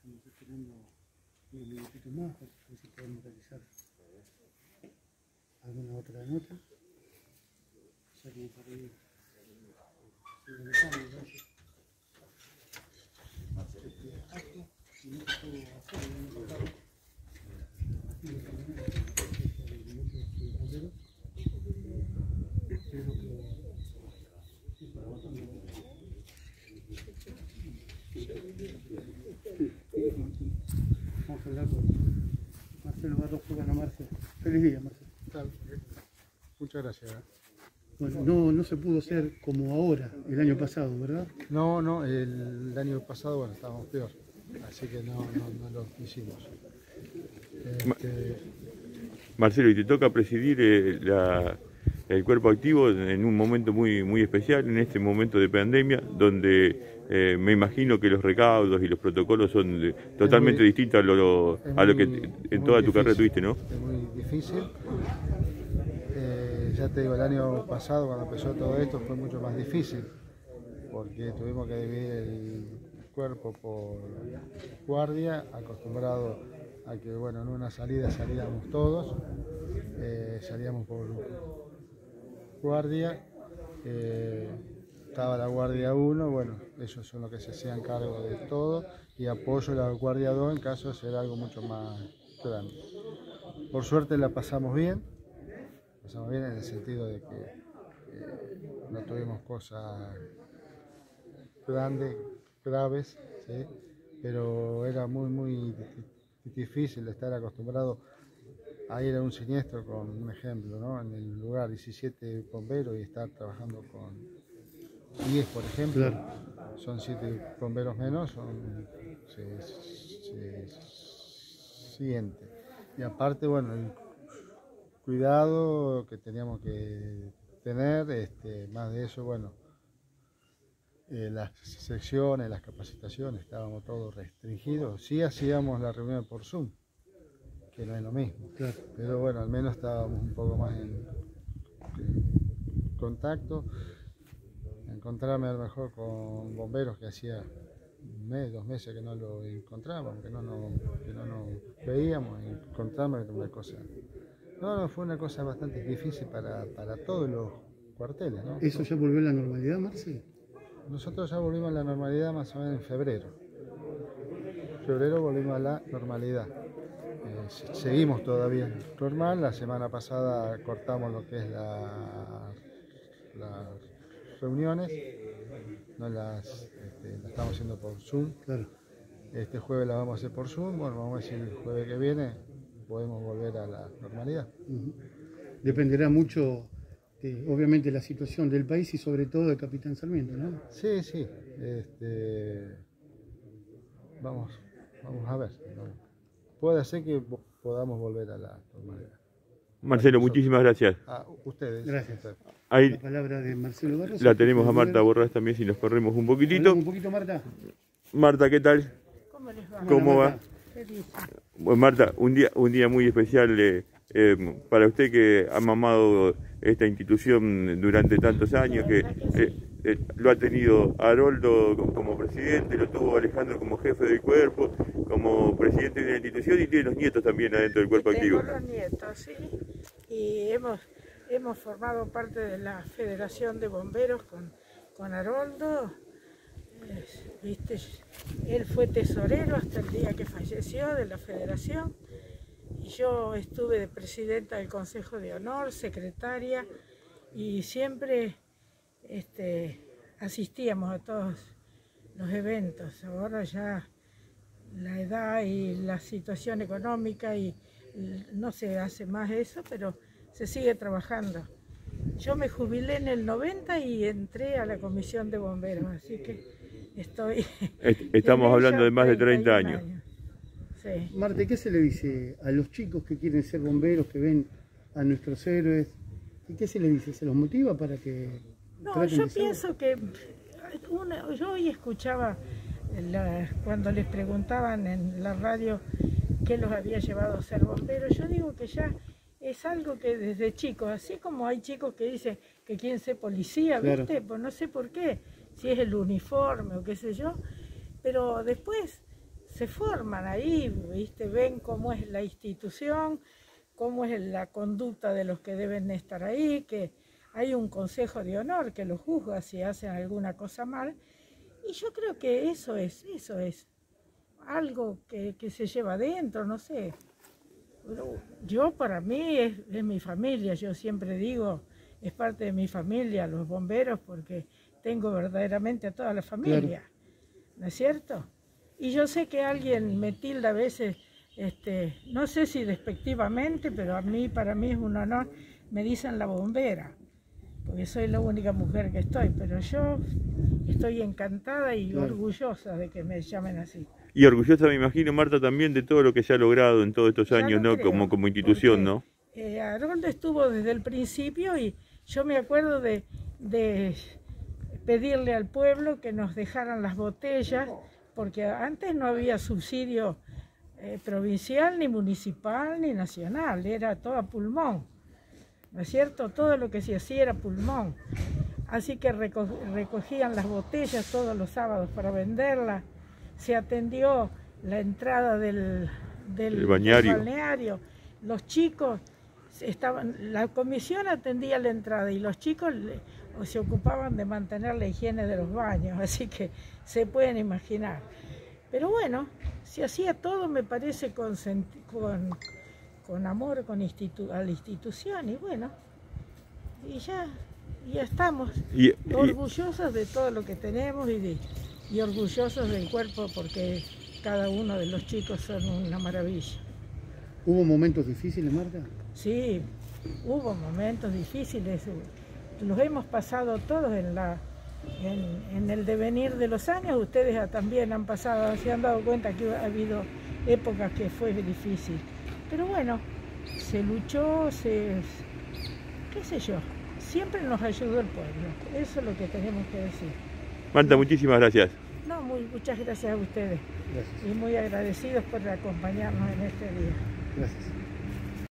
Estamos esperando unos minutitos más para ver si podemos realizar alguna otra nota. Ya como para ir finalizando, gracias. Acto, y no se pudo hacer el año pasado. Y lo que tenemos es el minuto de bombero. Creo que sí, para vos también. Vamos a hablar con Marcelo Barros. Bueno, Marcelo, feliz día, Marcelo. Muchas gracias. Bueno, no se pudo hacer como ahora, el año pasado, ¿verdad? No, el año pasado, bueno, estábamos peor, así que no lo hicimos. Marcelo, y te toca presidir el cuerpo activo en un momento muy especial, en este momento de pandemia, donde me imagino que los recaudos y los protocolos son totalmente distintos a lo que en toda tu carrera tuviste, ¿no? Es muy difícil. Ya te digo, el año pasado, cuando empezó todo esto, fue mucho más difícil, porque tuvimos que dividir el cuerpo por guardia, acostumbrado a que, bueno, en una salida salíamos todos, salíamos por guardia, estaba la guardia 1, bueno, ellos son los que se hacían cargo de todo, y apoyo a la guardia 2 en caso de ser algo mucho más grande. Por suerte la pasamos bien en el sentido de que no tuvimos cosas graves, ¿sí? Pero era muy difícil estar acostumbrado a ir a un siniestro, con un ejemplo, ¿no? En el lugar 17 bomberos y estar trabajando con 10, por ejemplo, claro. Son 7 bomberos menos, se siente. Y aparte, bueno, el cuidado que teníamos que tener, más de eso, bueno, las secciones, las capacitaciones, estábamos todos restringidos. Sí hacíamos la reunión por Zoom, que no es lo mismo, claro. Pero bueno, al menos estábamos un poco más en contacto. Encontrarme a lo mejor con bomberos que hacía un mes, 2 meses que no lo encontrábamos, que no nos veíamos, encontrarme una cosa. No, fue una cosa bastante difícil para todos los cuarteles, ¿no? ¿Eso ya volvió a la normalidad, Marcelo? Nosotros ya volvimos a la normalidad más o menos en febrero. En febrero volvimos a la normalidad. Seguimos todavía normal. La semana pasada cortamos lo que es las reuniones. No las estamos haciendo por Zoom. Claro. Este jueves la vamos a hacer por Zoom. Bueno, vamos a ver si el jueves que viene podemos volver a la normalidad. Dependerá mucho, obviamente, la situación del país y sobre todo de Capitán Sarmiento, ¿no? Sí. Vamos a ver. Puede ser que podamos volver a la normalidad. Marcelo, muchísimas gracias. A ustedes. Gracias. Ahí la palabra de Marcelo Barros. La tenemos a Marta Borrás también, si nos corremos un poquitito. Un poquito, Marta. Marta, ¿qué tal? ¿Cómo les va? ¿Cómo va? Feliz. Bueno, Marta, un día muy especial para usted, que ha mamado esta institución durante tantos años, que lo ha tenido Haroldo como presidente, lo tuvo Alejandro como jefe del cuerpo, como presidente de la institución, y tiene los nietos también adentro del cuerpo activo. Tengo los nietos, sí, y hemos formado parte de la Federación de Bomberos con Haroldo. ¿Viste? Él fue tesorero hasta el día que falleció de la federación, y yo estuve de presidenta del Consejo de Honor, secretaria, y siempre asistíamos a todos los eventos. Ahora ya la edad y la situación económica y no se hace más eso, pero se sigue trabajando. Yo me jubilé en el 90 y entré a la Comisión de Bomberos, así que estamos hablando de más de 30 años. Sí. Marta, ¿qué se le dice a los chicos que quieren ser bomberos, que ven a nuestros héroes? ¿Y qué se les dice? ¿Se los motiva para que traten yo de ser? pienso que yo hoy escuchaba cuando les preguntaban en la radio qué los había llevado a ser bomberos. Yo digo que ya es algo que desde chicos, así como hay chicos que dicen que quieren ser policía, ¿viste? Claro. Pues no sé por qué, si es el uniforme o qué sé yo, pero después se forman ahí, ¿viste? Ven cómo es la institución, cómo es la conducta de los que deben estar ahí, que hay un consejo de honor que los juzga si hacen alguna cosa mal. Y yo creo que eso es algo que se lleva adentro, no sé. Yo, para mí, es mi familia, yo siempre digo, es parte de mi familia, los bomberos, porque tengo verdaderamente a toda la familia, claro. ¿No es cierto? Y yo sé que alguien me tilda a veces, no sé si despectivamente, pero para mí es un honor, me dicen la bombera, porque soy la única mujer que estoy, pero yo estoy encantada y claro, orgullosa de que me llamen así. Y orgullosa, me imagino, Marta, también de todo lo que se ha logrado en todos estos años, ¿no? Creo, como institución, ¿no? Haroldo estuvo desde el principio y yo me acuerdo de pedirle al pueblo que nos dejaran las botellas, porque antes no había subsidio provincial, ni municipal, ni nacional, era todo a pulmón, ¿no es cierto? Todo lo que se hacía era pulmón. Así que recogían las botellas todos los sábados para venderlas. Se atendió la entrada del balneario. Los chicos la comisión atendía la entrada y los chicos se ocupaban de mantener la higiene de los baños, así que se pueden imaginar. Pero bueno, se hacía todo, me parece, con amor a la institución, y bueno, y ya estamos orgullosos de todo lo que tenemos y orgullosos del cuerpo, porque cada uno de los chicos son una maravilla. ¿Hubo momentos difíciles, Marta? Sí, hubo momentos difíciles, los hemos pasado todos en el devenir de los años. Ustedes también han pasado, se han dado cuenta que ha habido épocas que fue difícil, pero bueno, se luchó, qué sé yo, siempre nos ayudó el pueblo, eso es lo que tenemos que decir. Marta, muchísimas gracias. No, muchas gracias a ustedes. Gracias. Y muy agradecidos por acompañarnos en este día. Gracias.